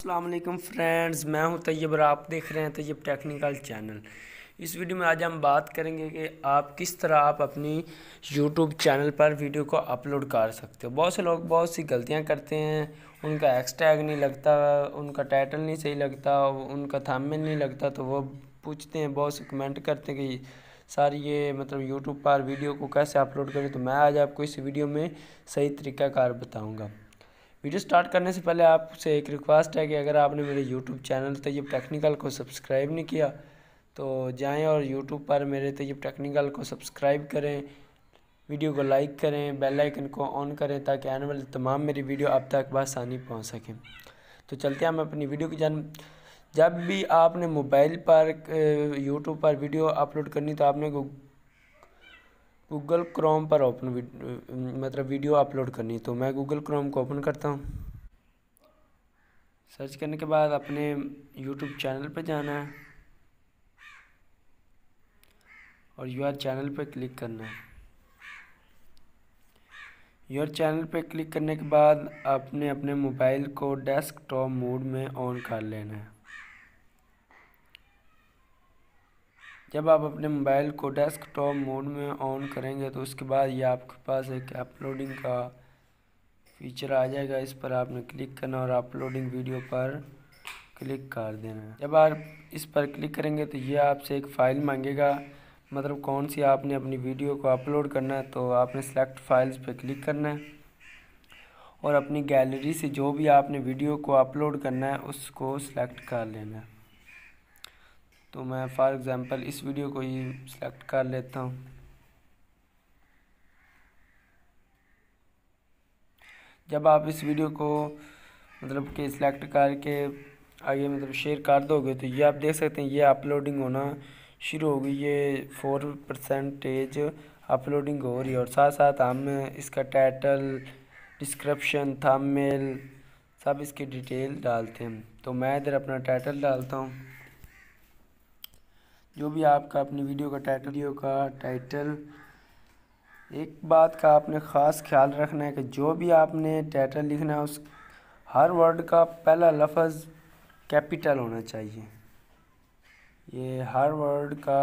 अस्सलाम वालेकुम फ्रेंड्स, मैं हूं तैयब और आप देख रहे हैं तैयब टेक्निकल चैनल। इस वीडियो में आज हम बात करेंगे कि आप किस तरह आप अपनी यूट्यूब चैनल पर वीडियो को अपलोड कर सकते हो। बहुत से लोग बहुत सी गलतियां करते हैं, उनका एक्स टैग नहीं लगता, उनका टाइटल नहीं सही लगता, उनका थंबनेल नहीं लगता, तो वो पूछते हैं, बहुत से कमेंट करते हैं कि सर ये यूट्यूब पर वीडियो को कैसे अपलोड करें। तो मैं आज आपको इस वीडियो में सही तरीक़ाकार बताऊँगा। वीडियो स्टार्ट करने से पहले आपसे एक रिक्वेस्ट है कि अगर आपने मेरे यूट्यूब चैनल तैयब टेक्निकल को सब्सक्राइब नहीं किया तो जाएं और यूट्यूब पर मेरे तैयब टेक्निकल को सब्सक्राइब करें, वीडियो को लाइक करें, बेल आइकन को ऑन करें ताकि आने वाली तमाम मेरी वीडियो आप तक बआसानी पहुंच सकें। तो चलते हैं हम अपनी वीडियो की जब भी आपने मोबाइल पर यूट्यूब पर वीडियो अपलोड करनी तो आपने गूगल क्रोम पर वीडियो अपलोड करनी। तो मैं गूगल क्रोम को ओपन करता हूँ। सर्च करने के बाद अपने यूट्यूब चैनल पर जाना है और यूआर चैनल पर क्लिक करना है। यूआर चैनल पर क्लिक करने के बाद आपने अपने मोबाइल को डेस्कटॉप मोड में ऑन कर लेना है। जब आप अपने मोबाइल को डेस्कटॉप मोड में ऑन करेंगे तो उसके बाद ये आपके पास एक अपलोडिंग का फीचर आ जाएगा। इस पर आपने क्लिक करना और अपलोडिंग वीडियो पर क्लिक कर देना है। जब आप इस पर क्लिक करेंगे तो ये आपसे एक फ़ाइल मांगेगा, कौन सी आपने अपनी वीडियो को अपलोड करना है। तो आपने सेलेक्ट फाइल्स पर क्लिक करना है और अपनी गैलरी से जो भी आपने वीडियो को अपलोड करना है उसको सिलेक्ट कर लेना है। तो मैं फॉर एग्ज़ाम्पल इस वीडियो को ही सिलेक्ट कर लेता हूँ। जब आप इस वीडियो को के सिलेक्ट करके आगे शेयर कर दोगे तो ये आप देख सकते हैं ये अपलोडिंग होना शुरू हो गई। ये 4% अपलोडिंग हो रही है और साथ साथ हम इसका टाइटल, डिस्क्रिप्शन, थंबनेल सब इसकी डिटेल डालते हैं। तो मैं इधर अपना टाइटल डालता हूँ। जो भी आपका अपनी वीडियो का टाइटल एक बात का आपने ख़ास ख्याल रखना है कि जो भी आपने टाइटल लिखना है उस हर वर्ड का पहला लफ्ज़ कैपिटल होना चाहिए। ये हर वर्ड का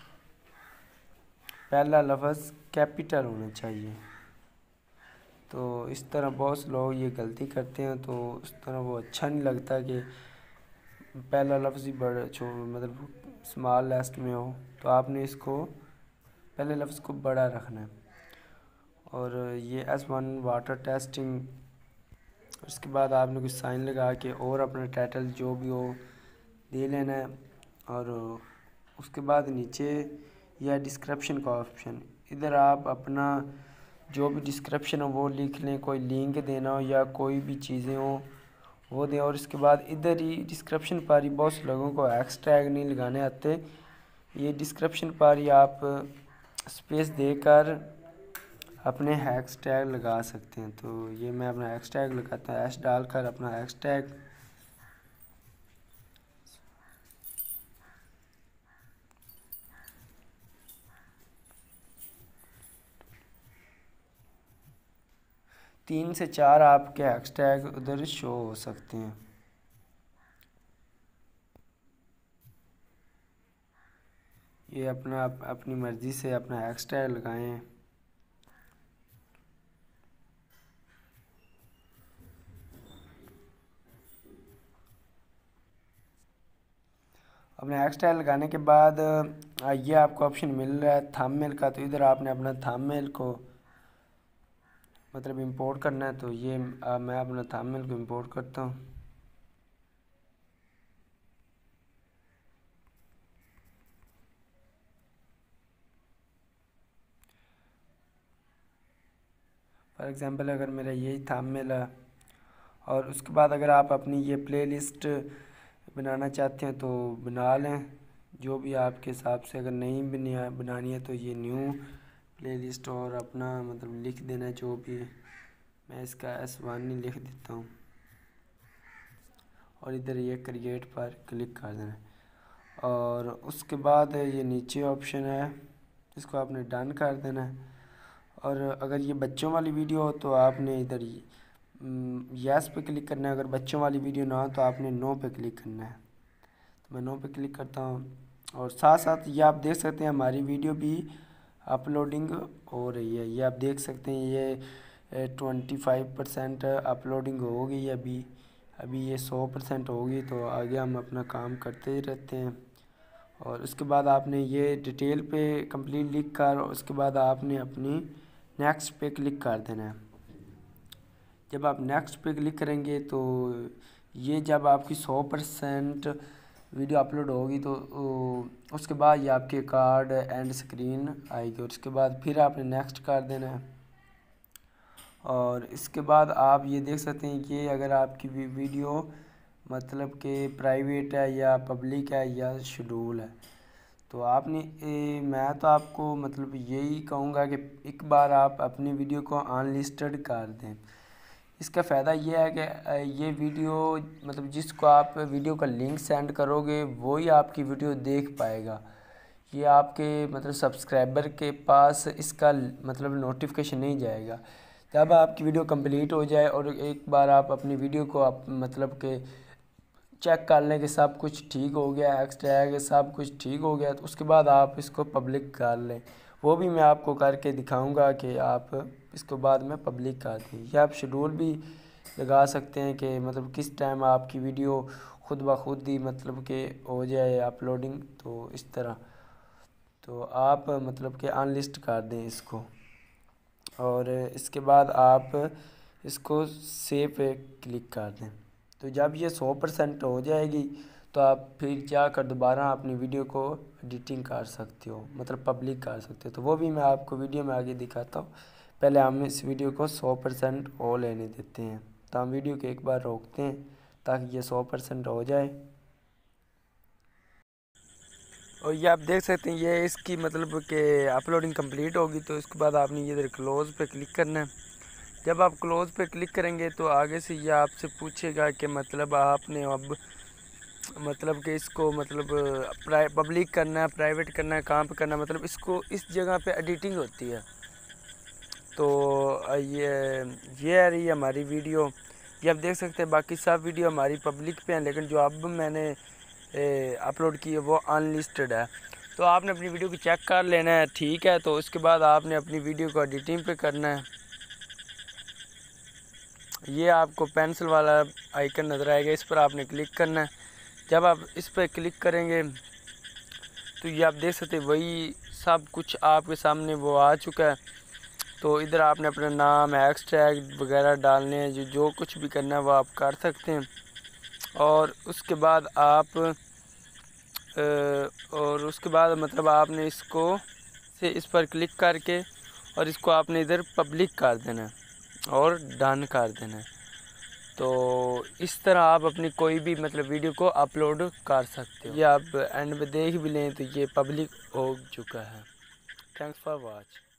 पहला लफ्ज़ कैपिटल होना चाहिए। तो इस तरह बहुत से लोग ये गलती करते हैं, तो इस तरह वो अच्छा नहीं लगता कि पहला लफ्ज़ ही बड़ा स्मॉल लेस्ट में हो। तो आपने इसको पहले लफ्ज़ को बड़ा रखना है। और ये S1 वाटर टेस्टिंग, उसके बाद आपने कुछ साइन लगा के और अपना टाइटल जो भी हो दे लेना है। और उसके बाद नीचे या डिस्क्रिप्शन का ऑप्शन, इधर आप अपना जो भी डिस्क्रिप्शन हो वो लिख लें, कोई लिंक देना हो या कोई भी चीज़ें हो वो दें। और इसके बाद इधर ही डिस्क्रिप्शन पर ही बहुत से लोगों को एक्स टैग नहीं लगाने आते, ये डिस्क्रिप्शन पर ही आप स्पेस देकर अपने हैश टैग लगा सकते हैं। तो ये मैं अपना हैश टैग लगाता हूँ, डालकर अपना हैश टैग तीन से चार आपके हैश टैग उधर शो हो सकते हैं। ये अपनी मर्ज़ी से अपना हैश टैग लगाएं। अपने हैश टैग लगाने के बाद ये आपको ऑप्शन मिल रहा है थंबनेल का। तो इधर आपने अपना थंबनेल को इंपोर्ट करना है। तो ये मैं अपना थंबनेल को इंपोर्ट करता हूँ। फॉर एग्ज़ाम्पल अगर मेरा यही थंबनेल है और उसके बाद अगर आप अपनी ये प्लेलिस्ट बनाना चाहते हैं तो बना लें जो भी आपके हिसाब से। अगर नहीं बनानी है तो ये न्यू प्लेलिस्ट और अपना लिख देना जो भी। मैं इसका S1 ही लिख देता हूँ और इधर ये क्रिएट पर क्लिक कर देना है। और उसके बाद ये नीचे ऑप्शन है, इसको आपने डन कर देना है। और अगर ये बच्चों वाली वीडियो हो तो आपने इधर यस पे क्लिक करना है। अगर बच्चों वाली वीडियो ना हो तो आपने नो पे क्लिक करना है। तो मैं नो पे क्लिक करता हूँ और साथ साथ ये आप देख सकते हैं हमारी वीडियो भी अपलोडिंग हो रही है। ये आप देख सकते हैं ये 25% अपलोडिंग हो गई अभी ये 100% होगी। तो आगे हम अपना काम करते ही रहते हैं। और उसके बाद आपने ये डिटेल पे कंप्लीट लिख कर उसके बाद आपने अपनी नेक्स्ट पे क्लिक कर देना है। जब आप नेक्स्ट पे क्लिक करेंगे तो ये जब आपकी 100% वीडियो अपलोड होगी तो उसके बाद ये आपके कार्ड एंड स्क्रीन आएगी और उसके बाद फिर आपने नेक्स्ट कर देना है। और इसके बाद आप ये देख सकते हैं कि अगर आपकी वीडियो मतलब कि प्राइवेट है या पब्लिक है या शेड्यूल है तो आपने मैं तो आपको मतलब यही कहूँगा कि एक बार आप अपनी वीडियो को अनलिस्टेड कर दें। इसका फ़ायदा ये है कि ये वीडियो मतलब जिसको आप वीडियो का लिंक सेंड करोगे वो ही आपकी वीडियो देख पाएगा। ये आपके मतलब सब्सक्राइबर के पास इसका मतलब नोटिफिकेशन नहीं जाएगा। जब आपकी वीडियो कंप्लीट हो जाए और एक बार आप अपनी वीडियो को आप मतलब के चेक कर लें कि सब कुछ ठीक हो गया, एक्स्ट्रा है कि सब कुछ ठीक हो गया, तो उसके बाद आप इसको पब्लिक कर लें। वो भी मैं आपको करके दिखाऊंगा कि आप इसको बाद में पब्लिक कर दें। या आप शेड्यूल भी लगा सकते हैं कि मतलब किस टाइम आपकी वीडियो खुद ब खुद ही मतलब कि हो जाए अपलोडिंग। तो इस तरह तो आप मतलब कि अनलिस्ट कर दें इसको और इसके बाद आप इसको सेव पे क्लिक कर दें। तो जब ये 100% हो जाएगी तो आप फिर जाकर दोबारा अपनी वीडियो को एडिटिंग कर सकते हो मतलब पब्लिक कर सकते हो। तो वो भी मैं आपको वीडियो में आगे दिखाता हूँ। पहले हम इस वीडियो को 100% हो लेने देते हैं। तो हम वीडियो को एक बार रोकते हैं ताकि ये 100% हो जाए। और ये आप देख सकते हैं ये इसकी मतलब कि अपलोडिंग कंप्लीट होगी। तो इसके बाद आपने ये इधर क्लोज़ पे क्लिक करना है। जब आप क्लोज़ पे क्लिक करेंगे तो आगे से ये आपसे पूछेगा कि मतलब आपने अब मतलब कि इसको मतलब पब्लिक करना है, प्राइवेट करना है, कहाँ पे करना है, मतलब इसको इस जगह पे एडिटिंग होती है। तो ये आ रही है हमारी वीडियो। ये आप देख सकते हैं बाकी सब वीडियो हमारी पब्लिक पे हैं लेकिन जो अब मैंने अपलोड की है वो अनलिस्टेड है। तो आपने अपनी वीडियो को चेक कर लेना है, ठीक है। तो उसके बाद आपने अपनी वीडियो को एडिटिंग पे करना है। ये आपको पेंसिल वाला आइकन नज़र आएगा, इस पर आपने क्लिक करना है। जब आप इस पर क्लिक करेंगे तो ये आप देख सकते हैं वही सब कुछ आपके सामने वो आ चुका है। तो इधर आपने अपना नाम एक्सट्रैक्ट वगैरह डालने हैं, जो कुछ भी करना है वो आप कर सकते हैं। और उसके बाद आप मतलब आपने इसको से इस पर क्लिक करके और इसको आपने इधर पब्लिक कर देना है और डन कर देना है। तो इस तरह आप अपनी कोई भी मतलब वीडियो को अपलोड कर सकते हो। ये आप एंड में देख भी लें तो ये पब्लिक हो चुका है। Thanks for watch.